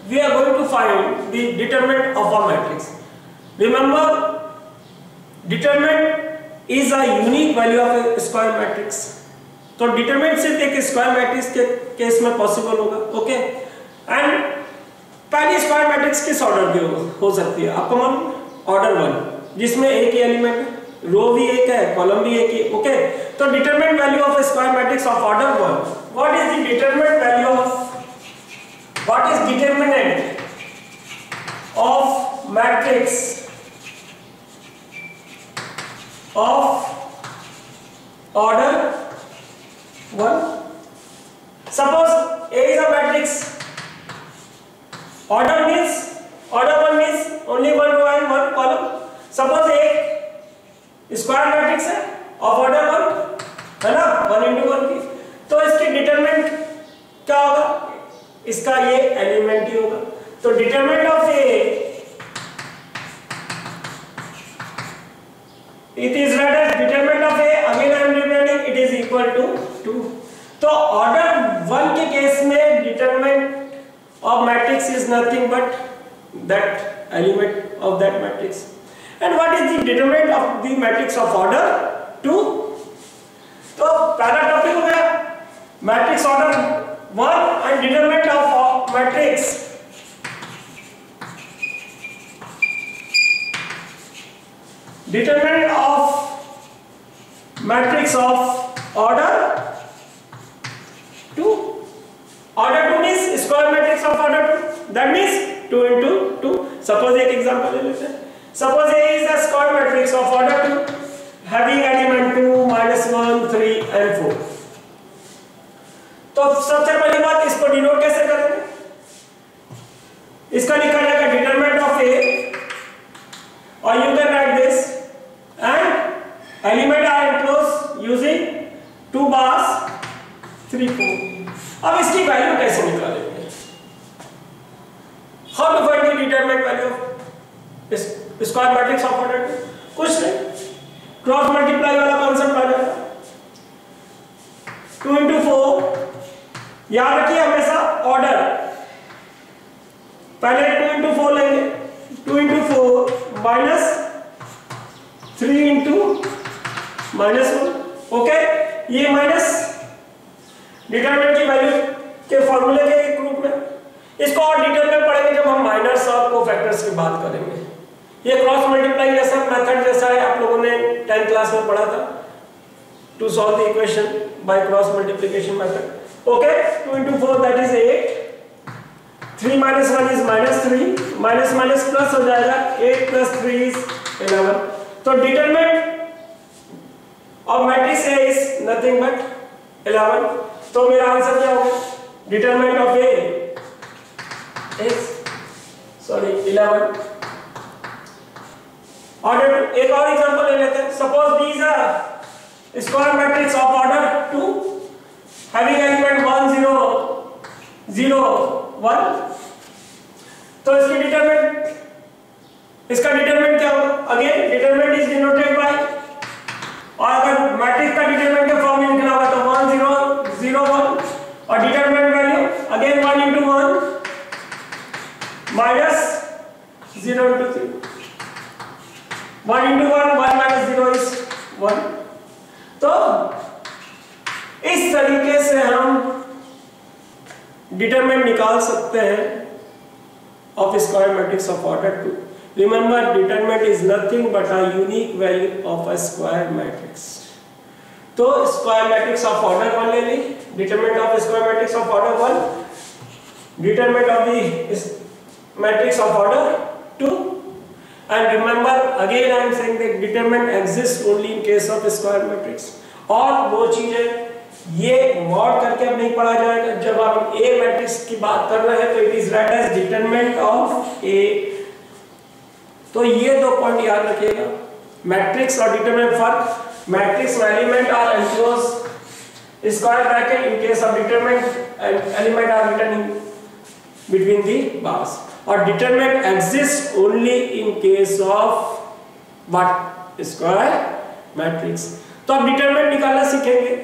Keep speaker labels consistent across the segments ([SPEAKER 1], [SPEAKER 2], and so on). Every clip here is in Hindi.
[SPEAKER 1] we are going to find the determinant of a matrix. Remember, determinant is a unique value of a square matrix. तो डिटरमिनेंट सिर्फ एक स्क्वायर मैट्रिक्स के केस में पॉसिबल होगा. ओके, एंड पहली स्क्वायर मैट्रिक्स किस ऑर्डर की हो सकती है? आपको मालूम, ऑर्डर 1, जिसमें एक ही एलिमेंट है, रो भी एक है, कॉलम भी एक ही. ओके, तो determinant value of a square matrix of order 1. What is the determinant value of, what is determinant of matrix of order 1? Suppose A is a matrix. Order 1 means only one row and one column. Suppose एक स्क्वायर मैट्रिक्स है of order 1, है ना, 1 into 1 की. तो इसकी डिटरमिनेंट क्या होगा? इसका ये एलिमेंट ही होगा. तो determinant of A, it is read as determinant of A, again I am repeating, it is equal to 2. तो ऑर्डर 1 के केस में determinant of matrix is nothing but that element of that matrix. And what is the determinant of the matrix of order 2? तो पहला टॉपिक हो गया matrix order 1 and determinant of matrix. Determinant of matrix of order 2. Order 2 means square matrix of order 2. That means 2 into 2. Suppose एक एग्जांपल ले लेते हैं. Suppose A is a square matrix of order 2 having element 2, -1, 3 and 4. तो सबसे पहली बात, इसको डिनोट कैसे करेंगे? इसका लिखा जाएगा डिटरमिनेंट ऑफ A, और you can write this, and element are enclosed using 2 bars 3, 4. अब इसकी वैल्यू कैसे निकालेंगे? How to find the determinant value of square matrix of order 2? कुछ नहीं, क्रॉस मल्टीप्लाई वाला कॉन्सेप्ट आ जाएगा. 2 into 4, याद रखिए हमेशा ऑर्डर, पहले 2 into 4 लेंगे. 2 into 4 minus 3 into -1. ओके, ये माइनस डिटरमिनेंट की वैल्यू के फॉर्मूले के एक रूप में. इसको और डिटेल में पढ़ेंगे जब हम माइनर्स और कोफैक्टर्स की बात करेंगे. ये क्रॉस मल्टीप्लिकेशन मेथड जैसा है, आप लोगों ने 10th क्लास में पढ़ा था, to solve the equation by cross multiplication method. Okay, 2 into 4 that is 8. 3 minus 1 is -3, minus minus plus हो जाएगा. 8 plus 3 is 11. तो determinant of matrix A is nothing but 11. तो मेरा आंसर क्या होगा? Determinant of A is 11. Order, एक और एग्जांपल ले लेते हैं. Suppose B is a square matrix of order 2 having element 1, 0, 0, 1. तो इसकी डिटरमिनेंट, इसका डिटरमिनेंट क्या होगा? Again determinant is denoted by, और अगर मैट्रिक्स का डिटरमिनेंट के फॉर्म में लिखना होगा तो 1, 0, 0, 1, और determinant value again 1 into 1 minus 0 into 3. 1 into 1, 1 minus 0 is 1. तो इस तरीके से हम डिटरमिनेंट निकाल सकते हैं of a square matrix of order 2. Remember, determinant is nothing but a unique value of a square matrix. तो square matrix of order 1 ले ली, determinant of a square matrix of order 1, determinant of the matrix of order 2, and remember again I am saying that determinant exists only in case of a square matrix. और वो चीजें ये मॉड करके अब नहीं पढ़ा जाएगा. जब आप A मैट्रिक्स की बात कर रहे हैं तो it is write as determinant of A. तो ये 2 पॉइंट याद रखिएगा, मैट्रिक्स और डिटरमिनेंट फर्क. मैट्रिक्स में element are enclose square bracket, in case of determinant element are written in between the bars, और determinant exist only in case of what? Square matrix. तो अब डिटरमिनेंट निकालना सीखेंगे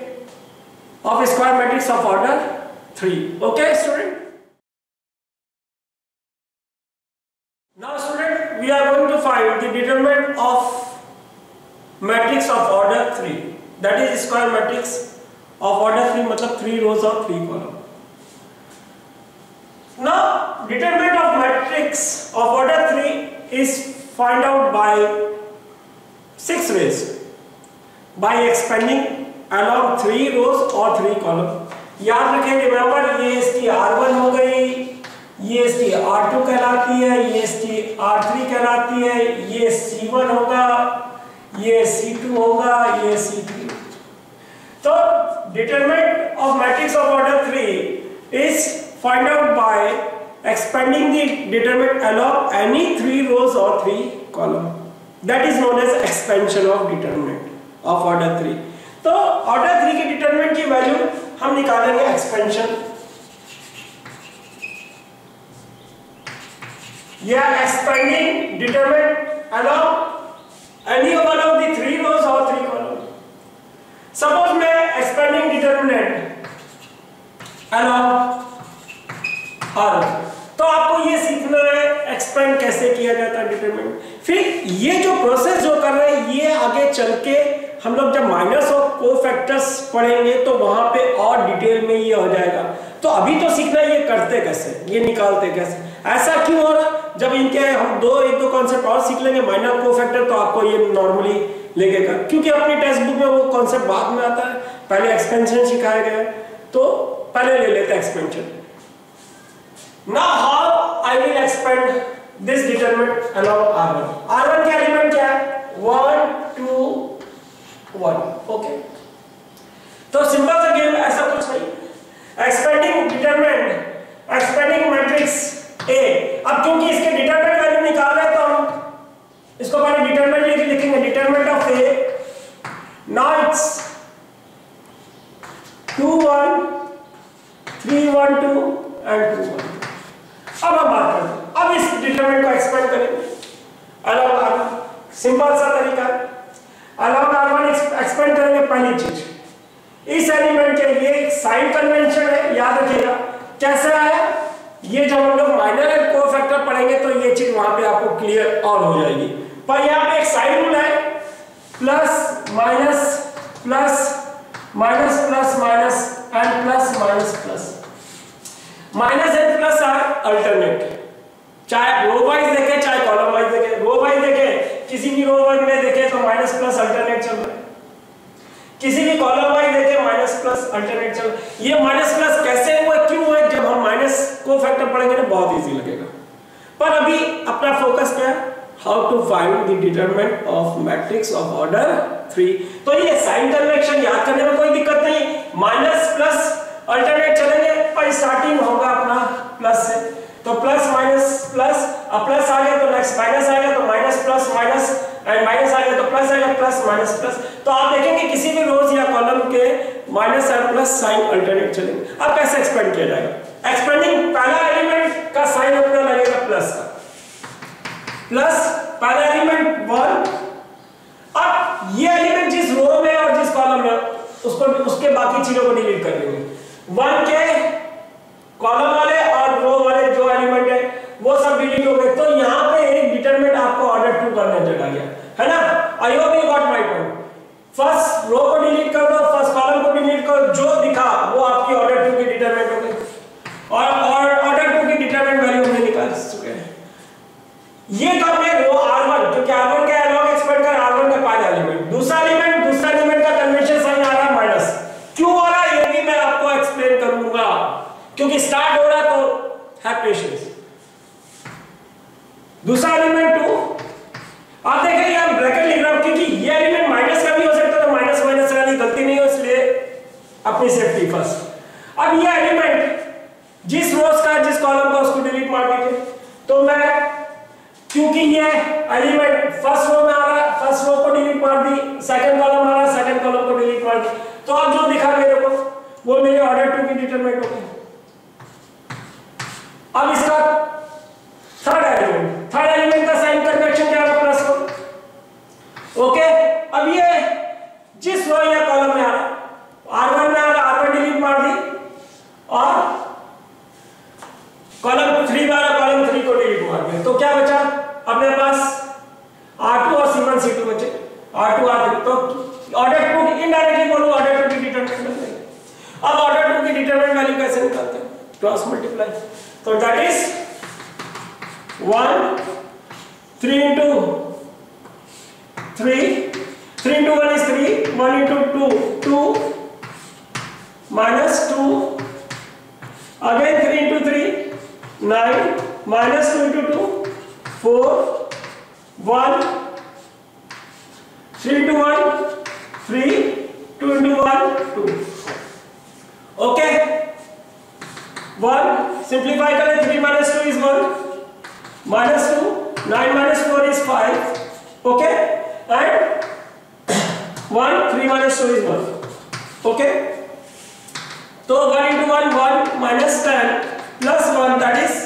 [SPEAKER 1] of a square matrix of order 3. Okay, student? we are going to find the determinant of matrix of order 3, that is square matrix of order 3 मतलब 3 rows और 3 column. Now determinant of matrix of order 3 is find out by 6 ways, by expanding along 3 rows और 3 column. याद रखें, रिमेंबर ये इसकी R1 हो गई, ये इसकी R2 कहलाती है, ये इसकी R3 कहलाती है, ये C1 होगा, ये C2 होगा, ये C3. तो determinant of matrix of order 3 is find out by expanding the determinant along any 3 rows or 3 column. That is known as expansion of determinant of order 3. तो ऑर्डर 3 के डिटरमिनेंट की वैल्यू हम निकालेंगे एक्सपेंशन या expanding determinant along any one of the 3 rows और 3 कॉलम. सपोज मैं एक्सपेंडिंग डिटरमिनेंट अलोंग R, तो आपको ये सीखना है एक्सपेंड कैसे किया जाता है डिटरमिनेंट. फिर ये जो प्रोसेस जो कर रहे हैं ये आगे चल के हम लोग जब माइनस और कोफैक्टर्स पढ़ेंगे तो वहां पे और डिटेल में ये हो जाएगा. तो अभी तो सीखना है ये करते कैसे, ये निकालते कैसे. ऐसा क्यों हो रहा है? जब इनके हम एक दो कॉन्सेप्ट और सीख लेंगे माइनर कोफैक्टर तो आपको ये नॉर्मली लगेगा, क्योंकि अपनी टेक्स्ट बुक में वो कॉन्सेप्ट बाद में आता है. पहले एक्सपेंशन सिखाया गया है तो पहले ले लेते हैं expansion. Now how I will expand this determinant along R1. R1 का एलिमेंट क्या है? 1 2 1. ओके, तो सिंपल सा गेम, ऐसा कुछ नहीं. Expanding determinant, expanding matrix A. अब क्योंकि इसके डिटरमिनेंट वैल्यू निकाल रहे हैं तो हम इसको पहले डिटरमिनेंट लिखेंगे. Determinant of A. Now it's 2 1 3 1 2 and 2 1. अब हम बात करते हैं, अब इस डिटरमिनेंट को एक्सपेंड करेंगे अलॉन्ग R1. सिंपल सा तरीका है. अलॉन्ग R1 एक्सपेंड करेंगे. पहली चीज, इस एलिमेंट के लिए एक साइन कन्वेंशन है, याद रखिएगा. कैसे आया ये, जब हम लोग माइनर एंड कोफैक्टर पढ़ेंगे तो ये चीज वहां पे आपको क्लियर और हो जाएगी. पर यहाँ पे एक साइन रूल है, plus minus plus minus plus minus and plus minus plus. Minus and plus are alternate, चाहे रो वाइज देखें चाहे कॉलम वाइज देखें. रो वाइज देखें, किसी भी रो वाइज में देखें तो माइनस प्लस अल्टरनेट चल रहा है, किसी भी कॉलम वाइज देखें माइनस प्लस अल्टरनेट चल रहा है. ये माइनस प्लस कैसे हुआ, क्यों हुआ? जब हम माइनस को फैक्टर पढ़ेंगे ना बहुत इजी लगेगा. पर अभी अपना फोकस क्या है? How to find the determinant of matrix of order 3. तो ये साइन कन्वेंशन याद करने में कोई दिक्कत नहीं. माइनस प्लस अल्टरनेट चलेंगे और स्टार्टिंग होगा अपना प्लस से, तो प्लस माइनस प्लस, अब प्लस आ गया तो नेक्स्ट माइनस आएगा, तो minus plus minus and minus आ गया तो प्लस आएगा, प्लस माइनस प्लस. तो आप देखेंगे किसी भी रोज या कॉलम के माइनस और प्लस साइन अल्टरनेट चलेंगे. अब कैसे एक्सपेंड किया जाएगा? एक्सपेंडिंग, पहला एलिमेंट का साइन अपना लगेगा प्लस का, प्लस पहला एलिमेंट 1. अब ये एलिमेंट जिस रो में और जिस कॉलम में उसको उसके बाकी चीजों को डिलीट कर देंगे. 1 के कॉलम वाले और रो वाले जो एलिमेंट है वो सब डिलीट हो गए. तो यहाँ पे एक डिटरमिनेंट आपको ऑर्डर 2 करने चला गया है ना. I hope you got my point. First row को डिलीट कर दो, फर्स्ट कॉलम को डिलीट करो, जो दिखा वो आपकी ऑर्डर 2 की डिटरमिनेंट हो गई. और ऑर्डर 2 की डिटरमिनेंट वैल्यू हमने निकाल चुके हैं. ये तो हमने रो R1, क्योंकि R1 का लॉग एक्सपेंड कर R1 का पहला एलिमेंट. दूसरा एलिमेंट का कन्वेंशन साइन आ रहा है माइनस. क्यों हो रहा है ये भी मैं आपको एक्सप्लेन करूंगा, क्योंकि स्टार्ट हो रहा है तो हैव पेशेंस. दूसरा एलिमेंट 2, आप देखें यहां ब्रैकेट लिख रहा हूं क्योंकि ये एलिमेंट माइनस का भी हो सकता है, तो माइनस माइनस वाली गलती नहीं हो, इसलिए अपनी सेफ्टी फर्स्ट. अब ये एलिमेंट जिस रोज का जिस कॉलम का उसको डिलीट मार दीजिए. तो मैं, क्योंकि ये एलिमेंट फर्स्ट रो में आ रहा है, फर्स्ट रो को डिलीट मार दी, सेकंड कॉलम आ रहा है, सेकंड कॉलम को डिलीट मार दी. तो अब जो दिखा मेरे को वो मेरे ऑर्डर 2 की डिटरमिनेंट हो गई. अब इसका थर्ड एलिमेंट का साइन कन्वेंशन क्या है? प्लस को. ओके, अब ये जिस रो या कॉलम में आ रहा, R1 में आ रहा, R1 डिलीट मार दी, और कॉलम 3 में आ रहा, कॉलम 3 को डिलीट मार दिया. तो क्या बचा? अपने पास R2 और C1 C2 बचे, R2 R3, तो ऑर्डर 2 की इनडायरेक्टली बोलूं ऑर्डर 2 की डिटरमिनेंट मिल जाएगी। अब ऑर्डर 2 की डिटरमिनेंट वैल्यू कैसे निकालते हैं? क्रॉस मल्टीप्लाई, तो that is 1 3 into 3 3 into 1 is 3, 1 into 2 2 minus 2 again 3 into 3 9 minus 2 into 2 4 1 3 into 1 3 2 into 1 2 okay 1 simplify करें 3 minus 2 is 1 minus 2 9 minus 4 is 5 okay and 1 3 minus 2 is 1 okay तो 1 into 1 1 minus 10 plus 1 that is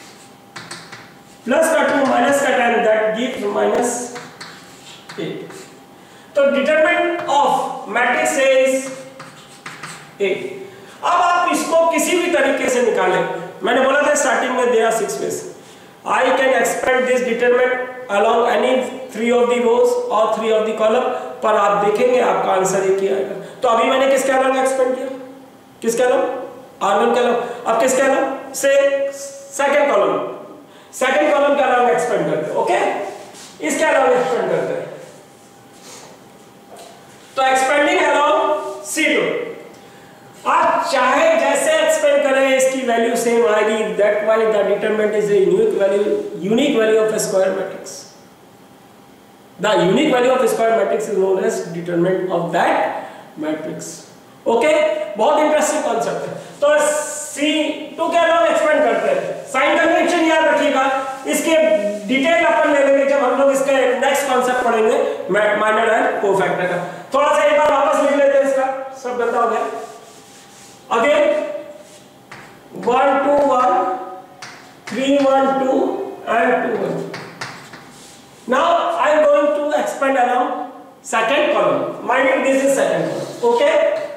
[SPEAKER 1] plus का 2 minus का 10 that gives minus 8 तो determinant of matrix is 8 अब आप इसको किसी भी तरीके से निकालें मैंने बोला था स्टार्टिंग में there are 6 ways I can expand this determinant along any 3 of the rows or 3 of the column पर आप देखेंगे आपका आंसर एक ही आएगा तो अभी मैंने किसके अलॉन्ग एक्सपेंड किया किसके अलॉन्ग R1 के अलॉन्ग अब किसके अलॉन्ग से सेकंड कॉलम के अलॉन्ग एक्सपेंड करते हैं ओके इसके अलॉन्ग एक्सपेंड करते हैं तो एक्सपेंडिंग अलॉन्ग C2 आप चाहे जैसे एक्सपेंड करें इसकी वैल्यू सेम आएगी that why the determinant is a unique value of a square matrix the unique value of a square matrix is known as determinant of that matrix okay बहुत इंटरेस्टिंग कॉन्सेप्ट है तो C2 के अलॉन्ग एक्सपेंड करते हैं साइन कन्वेंशन याद रखिएगा इसके डिटेल अपन ले लेंगे जब हम लोग इसके नेक्स्ट कॉन्सेप्ट पढ़ेंगे माइनर एंड कोफैक्टर का थोड़ा सा एक बार वापस लिख लेते हैं इसका सब गंदा हो गया again 1 2 1 3 1 2 and 2 1 now I am going to expand along second column mind you this is second column okay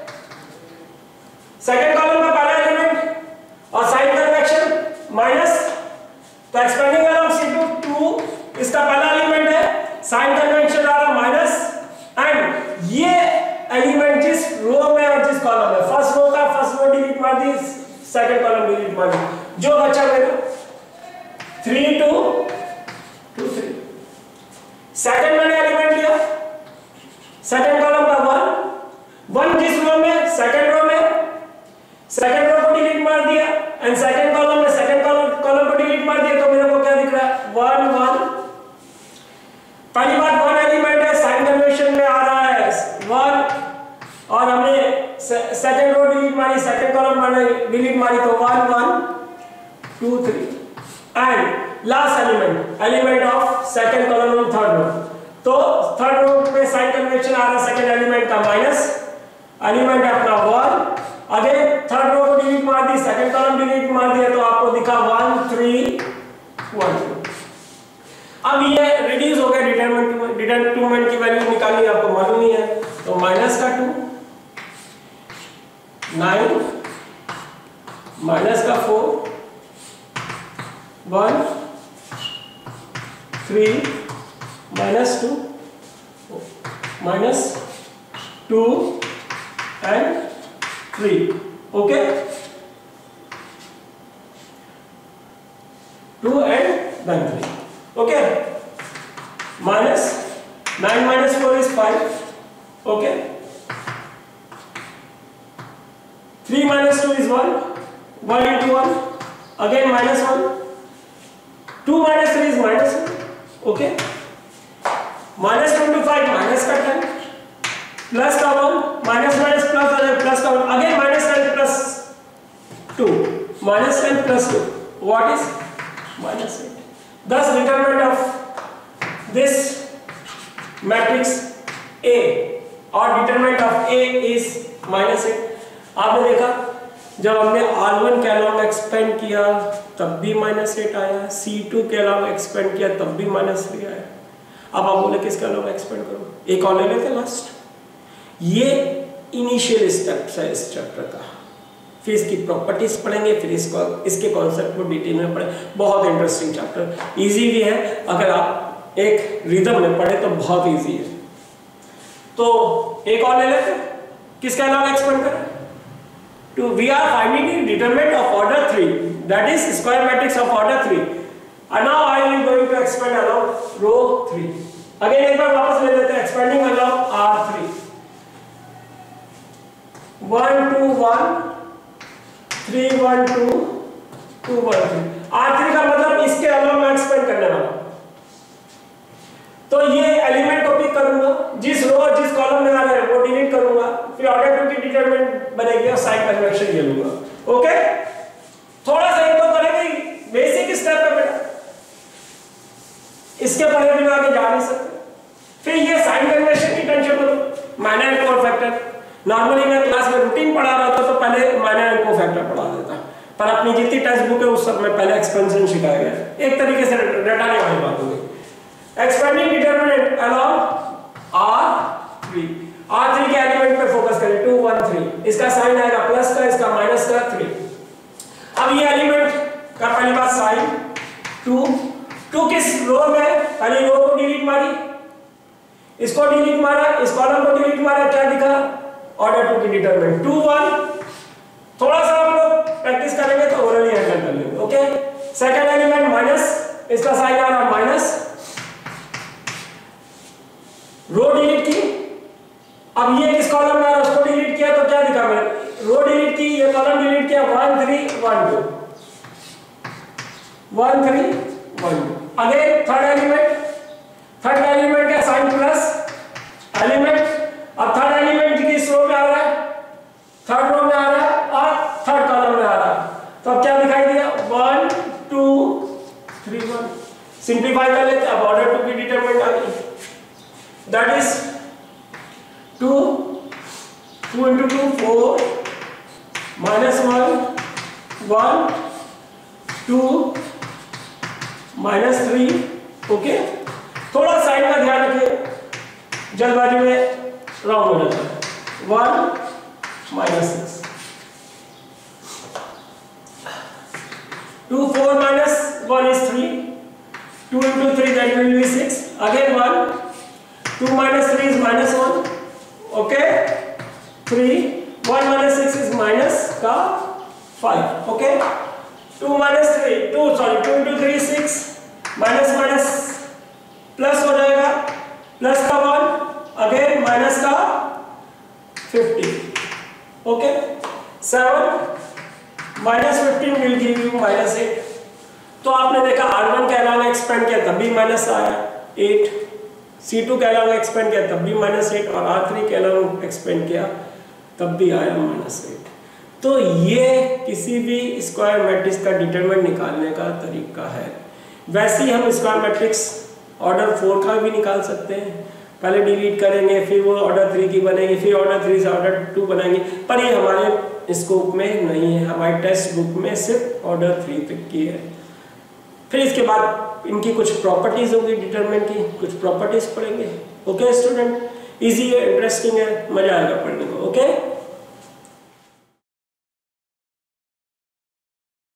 [SPEAKER 1] second column का पहला एलिमेंट और साइन कन्वेक्शन माइनस तो एक्सपेंडिंग अलॉन्ग C2 2 इसका पहला एलिमेंट है साइन कन्वेक्शन आ रहा माइनस एंड ये एलिमेंट जिस रो में और जिस कॉलम में फर्स्ट रो डिलीट मार दी सेकंड कॉलम डिलीट मार दी जो बचा मेरा 3 2 2 3 सेकंड मैंने एलिमेंट लिया सेकंड कॉलम का 1 जिस रो में सेकंड रो को डिलीट मार दिया एंड सेकंड कॉलम में सेकंड कॉलम को डिलीट मार दिया तो मेरे को क्या दिख रहा है 1 1 पहली बात 1 एलिमेंट है साइन कन्वेंशन में आ रहा है 1 और हमने सेकंड रो डिलीट मारी सेकंड कॉलम मैंने डिलीट मारी तो 1 1 2 3 and last element of second column और थर्ड रो तो थर्ड रो में साइन कन्वेंशन आ रहा है सेकंड एलिमेंट का माइनस एलिमेंट अपना 1 अगेन थर्ड रो को डिलीट मार दी सेकंड कॉलम डिलीट मार दिया तो आपको दिखा 1 3 1 अब ये रिड्यूस हो गया डिटरमिनेंट की वैल्यू निकालनी आपको मालूम नहीं है तो माइनस का 2 9 माइनस का 4 1 3 minus 2 minus 2 and 3 okay 2 and then 3 okay minus 9 minus 4 is 5 okay 3 minus 2 is 1 1 into 1 again minus 1 2 minus 3 is minus 1 okay minus 2 to 5 minus का 10 प्लस का 1 माइनस माइनस प्लस और प्लस का 1 again minus 10 plus 2 minus 10 plus 2 what is minus 8 thus determinant of this matrix A or determinant of A is minus 8 आपने देखा जब हमने R1 के अलॉन्ग एक्सपेंड किया तब भी -8 आया C2 के अलॉन्ग एक्सपेंड किया तब भी -3 आया अब आप बोले किसके अलॉन्ग एक्सपेंड करो एक और ले लेते लास्ट ये इनिशियल स्टेप्स है इस चैप्टर का फिर इसकी प्रॉपर्टीज पढ़ेंगे, फिर इसके कॉन्सेप्ट को डिटेल में पढ़ें। बहुत इंटरेस्टिंग चैप्टर, इजी भी है, अगर आप एक रिदम में पढ़े तो बहुत इजी है। तो एक और ले लेते हैं, किसके अलावा एक्सपेंड करें? To we are finding the determinant of order 3, that is square matrix of order 3, and now I am going to expand along row 3. Again एक बार वापस ले लेते हैं, expanding along R3, 1 2 1 3 1 2 2 1 3। R3 का मतलब इसके अलावा मैं एक्सपेंड करने वाला हूं, तो ये एलिमेंट को पिक करूंगा, जिस रो और जिस कॉलम में आ रहा है वो डिलीट करूंगा, फिर ऑर्डर 2 की डिटरमिनेंट बनेगी और साइन कन्वेंशन ये लूंगा। ओके, थोड़ा सा एक तो करेंगे, बेसिक स्टेप है बेटा, इसके पढ़े बिना आगे जा नहीं सकते। फिर ये साइन कन्वेंशन की टेंशन मत, minor and cofactor. Normally मैं क्लास में रूटीन पढ़ा रहा था तो पहले माइनर एंड कोर फैक्टर पढ़ा देता, पर अपनी जितनी टेक्स्ट बुक है उस सब में पहले एक्सपेंशन सिखाया गया, एक तरीके से रटाने वाली बात होगी। Expanding determinant along R3, R3 के एलिमेंट पे फोकस करें, 2 1 3, इसका साइन आएगा प्लस का, इसका माइनस का 3। अब ये एलिमेंट का पहली बात साइन 2 किस रो में, पहली रो को डिलीट मारी, इसको डिलीट मारा, इस कॉलम को डिलीट मारा, क्या दिखा? ऑर्डर 2 की डिटरमिनेंट 2 1। थोड़ा सा हम लोग प्रैक्टिस करेंगे तो ओरली हैंडल कर लेंगे। ओके, सेकंड एलिमेंट माइनस, इसका साइन आ रहा माइनस, रो डिलीट की। अब ये किस कॉलम में आ रहा है उसको डिलीट किया तो क्या दिखा? मैंने रो डिलीट की, ये कॉलम डिलीट किया, 1 3 1 2 1 3 1 2। अगेन थर्ड एलिमेंट का साइन प्लस एलिमेंट, अब थर्ड एलिमेंट किस रो में आ रहा है? थर्ड रो में आ रहा है और थर्ड कॉलम में आ रहा है, तो अब क्या दिखाई दिया? 1 2 3 1। सिंप्लीफाई कर लेते, अब ऑर्डर 2 की डिटरमिनेंट आ गई, that is 2 into 2 4 minus 1 1 2 minus 3। Okay, थोड़ा साइन का ध्यान रखिए, जल्दबाजी में रॉन्ग हो जाता है। 1 minus 6, 2 4 minus 1 is 3, 2 into 3 that will be 6, again 1 2 minus 3 is minus 1, okay, 3 1 minus 6 is minus का 5, okay, 2 minus 3 2 into 3 is 6, minus minus plus हो जाएगा, प्लस का 1 अगेन माइनस का 50, okay, 7 minus 15 will give you minus 8। तो आपने देखा R1 के अलावा एक्सपेंड किया तब भी माइनस आया 8, C2 के अलावा एक्सपेंड किया तब भी -8 और R3 के अलावा एक्सपेंड किया तब भी आया -8। तो ये किसी भी स्क्वायर मैट्रिक्स का डिटरमिनेंट निकालने का तरीका है। वैसे ही हम स्क्वायर मैट्रिक्स ऑर्डर 4 का भी निकाल सकते हैं, पहले डिलीट करेंगे फिर वो ऑर्डर 3 की बनेगी, फिर ऑर्डर 3 से ऑर्डर 2 बनाएंगे, पर ये हमारे स्कोप में नहीं है, हमारी टेक्स्ट बुक में सिर्फ ऑर्डर 3 तक की है। फिर इसके बाद इनकी कुछ प्रॉपर्टीज होगी डिटरमिनेंट की, कुछ प्रॉपर्टीज पढ़ेंगे। ओके स्टूडेंट, इजी है, इंटरेस्टिंग है, मजा आएगा पढ़ने को। ओके।